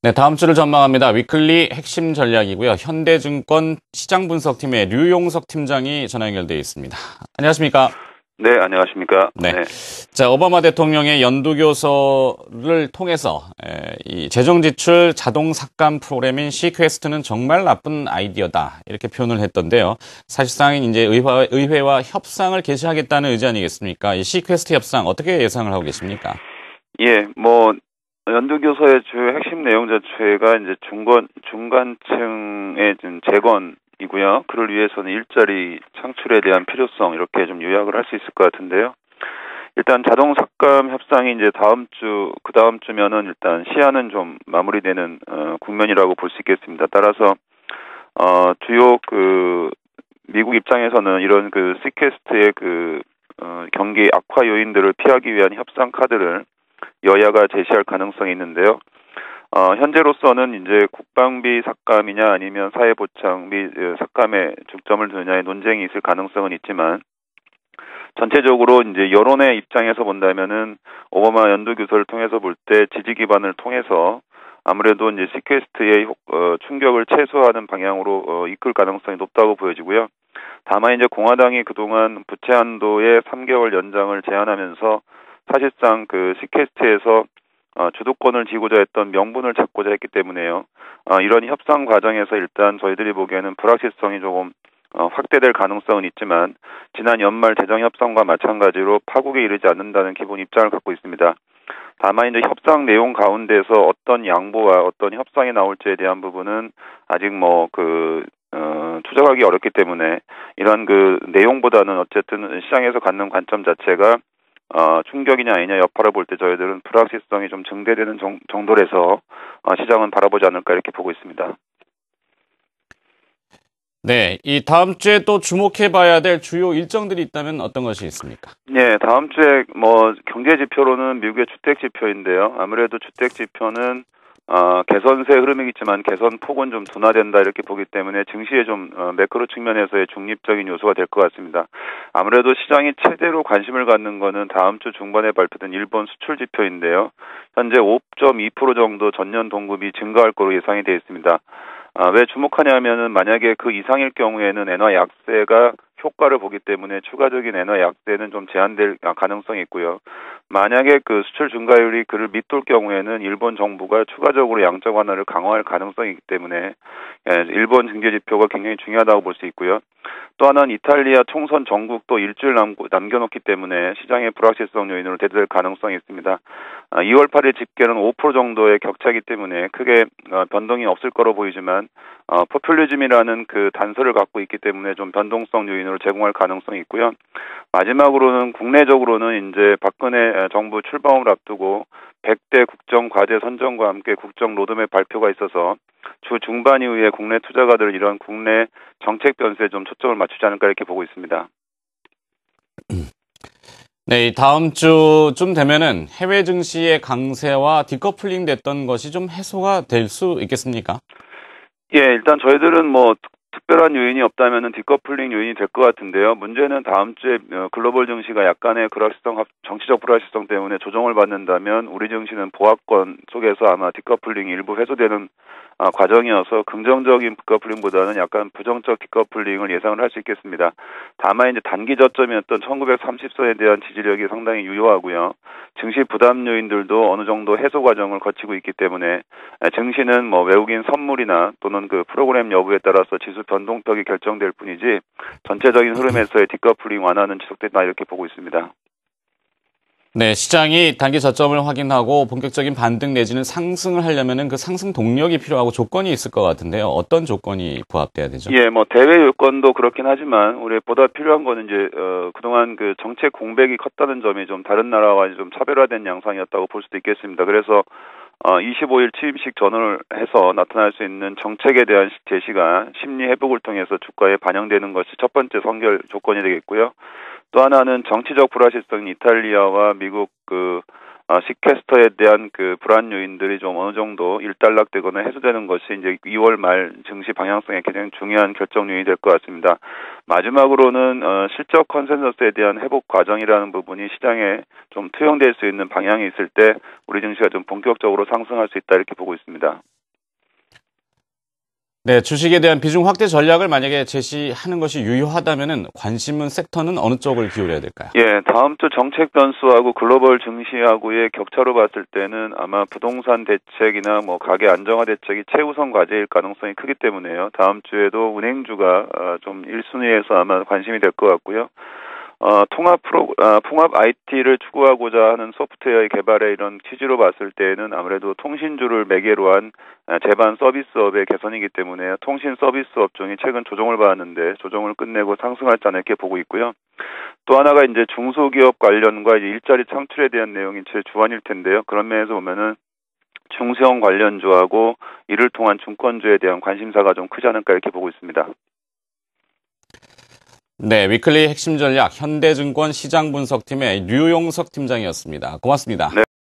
네, 다음 주를 전망합니다. 위클리 핵심 전략이고요. 현대증권 시장분석팀의 류용석 팀장이 전화 연결되어 있습니다. 안녕하십니까? 네, 안녕하십니까? 네. 네. 자, 오바마 대통령의 연두교서를 통해서 이 재정지출 자동 삭감 프로그램인 시퀘스트는 정말 나쁜 아이디어다. 이렇게 표현을 했던데요. 사실상 이제 의회와 협상을 개시하겠다는 의지 아니겠습니까? 이 시퀘스트 협상 어떻게 예상을 하고 계십니까? 예, 연두교서의 주요 핵심 내용 자체가 이제 중간층의 좀 재건이고요. 그를 위해서는 일자리 창출에 대한 필요성, 이렇게 좀 요약을 할 수 있을 것 같은데요. 일단 자동 삭감 협상이 이제 그 다음 주면은 일단 시한은 좀 마무리되는, 국면이라고 볼 수 있겠습니다. 따라서, 주요 미국 입장에서는 이런 시퀘스트의 경기 악화 요인들을 피하기 위한 협상 카드를 여야가 제시할 가능성이 있는데요. 현재로서는 이제 국방비 삭감이냐 아니면 사회보장비 삭감에 중점을 두느냐의 논쟁이 있을 가능성은 있지만, 전체적으로 이제 여론의 입장에서 본다면은 오바마 연두교서를 통해서 볼 때 지지 기반을 통해서 아무래도 이제 시퀘스트의 충격을 최소화하는 방향으로 이끌 가능성이 높다고 보여지고요. 다만 이제 공화당이 그동안 부채 한도의 3개월 연장을 제안하면서 사실상 시퀘스트에서 주도권을 쥐고자 했던 명분을 찾고자 했기 때문에요. 이런 협상 과정에서 일단 저희들이 보기에는 불확실성이 조금 확대될 가능성은 있지만, 지난 연말 재정 협상과 마찬가지로 파국에 이르지 않는다는 기본 입장을 갖고 있습니다. 다만 이제 협상 내용 가운데서 어떤 양보와 어떤 협상이 나올지에 대한 부분은 아직 추정하기 어렵기 때문에, 이런 내용보다는 어쨌든 시장에서 갖는 관점 자체가 충격이냐 아니냐 여파를 볼 때 저희들은 불확실성이 좀 증대되는 정도라서 시장은 바라보지 않을까 이렇게 보고 있습니다. 네, 이 다음 주에 또 주목해봐야 될 주요 일정들이 있다면 어떤 것이 있습니까? 네, 다음 주에 경제 지표로는 미국의 주택 지표인데요. 아무래도 주택 지표는 개선세 흐름이 있지만 개선 폭은 좀 둔화된다 이렇게 보기 때문에 증시에 좀 매크로 측면에서의 중립적인 요소가 될 것 같습니다. 아무래도 시장이 최대로 관심을 갖는 거는 다음 주 중반에 발표된 일본 수출 지표인데요. 현재 5.2% 정도 전년 동급이 증가할 거로 예상이 되어 있습니다. 왜 주목하냐면은 만약에 그 이상일 경우에는 엔화 약세가 효과를 보기 때문에 추가적인 엔화 약세는 좀 제한될 가능성이 있고요. 만약에 수출 증가율이 그를 밑돌 경우에는 일본 정부가 추가적으로 양적 완화를 강화할 가능성이 있기 때문에 일본 경제 지표가 굉장히 중요하다고 볼 수 있고요. 또 하나는 이탈리아 총선 전국도 일주일 남겨놓기 때문에 시장의 불확실성 요인으로 대두될 가능성이 있습니다. 2월 8일 집계는 5% 정도의 격차이기 때문에 크게 변동이 없을 거로 보이지만, 포퓰리즘이라는 단서를 갖고 있기 때문에 좀 변동성 요인으로 제공할 가능성이 있고요. 마지막으로는 국내적으로는 이제 박근혜 정부 출범을 앞두고 100대 국정 과제 선정과 함께 국정 로드맵 발표가 있어서 주 중반 이후에 국내 투자가들은 이런 국내 정책 변수에 좀 초점을 맞추지 않을까 이렇게 보고 있습니다. 네, 다음 주쯤 되면은 해외 증시의 강세와 디커플링 됐던 것이 좀 해소가 될 수 있겠습니까? 예, 일단 저희들은 특별한 요인이 없다면은 디커플링 요인이 될 것 같은데요. 문제는 다음 주에 글로벌 증시가 약간의 정치적 불확실성 때문에 조정을 받는다면 우리 증시는 보합권 속에서 아마 디커플링이 일부 해소되는 과정이어서 긍정적인 디커플링보다는 약간 부정적 디커플링을 예상을 할 수 있겠습니다. 다만 이제 단기 저점이었던 1930선에 대한 지지력이 상당히 유효하고요. 증시 부담 요인들도 어느 정도 해소 과정을 거치고 있기 때문에 증시는 외국인 선물이나 또는 프로그램 여부에 따라서 지수 변동폭이 결정될 뿐이지 전체적인 흐름에서의 디커플링 완화는 지속된다 이렇게 보고 있습니다. 네, 시장이 단기 저점을 확인하고 본격적인 반등 내지는 상승을 하려면은 그 상승 동력이 필요하고 조건이 있을 것 같은데요. 어떤 조건이 부합돼야 되죠? 예, 대외 요건도 그렇긴 하지만 우리 보다 필요한 거는 이제 그동안 정책 공백이 컸다는 점이 좀 다른 나라와 좀 차별화된 양상이었다고 볼 수도 있겠습니다. 그래서 25일 취임식 전후를 해서 나타날 수 있는 정책에 대한 제시가 심리 회복을 통해서 주가에 반영되는 것이 첫 번째 선결 조건이 되겠고요. 또 하나는 정치적 불확실성인 이탈리아와 미국 시퀘스터에 대한 불안 요인들이 좀 어느 정도 일단락되거나 해소되는 것이 이제 2월 말 증시 방향성에 굉장히 중요한 결정 요인이 될 것 같습니다. 마지막으로는 실적 컨센서스에 대한 회복 과정이라는 부분이 시장에 좀 투영될 수 있는 방향이 있을 때 우리 증시가 좀 본격적으로 상승할 수 있다 이렇게 보고 있습니다. 네, 주식에 대한 비중 확대 전략을 만약에 제시하는 것이 유효하다면은 관심 있는 섹터는 어느 쪽을 기울여야 될까요? 예, 다음 주 정책 변수하고 글로벌 증시하고의 격차로 봤을 때는 아마 부동산 대책이나 뭐 가계 안정화 대책이 최우선 과제일 가능성이 크기 때문에요. 다음 주에도 은행주가 좀 1순위에서 아마 관심이 될 것 같고요. 통합 IT를 추구하고자 하는 소프트웨어의 개발의 이런 취지로 봤을 때에는 아무래도 통신주를 매개로 한 제반 서비스업의 개선이기 때문에 통신 서비스 업종이 최근 조정을 받았는데 조정을 끝내고 상승할지 않을까 이렇게 보고 있고요. 또 하나가 이제 중소기업 관련과 이제 일자리 창출에 대한 내용이 제 주안일 텐데요. 그런 면에서 보면은 중소형 관련주하고 이를 통한 증권주에 대한 관심사가 좀 크지 않을까 이렇게 보고 있습니다. 네, 위클리 핵심 전략 현대증권 시장분석팀의 류용석 팀장이었습니다. 고맙습니다. 네.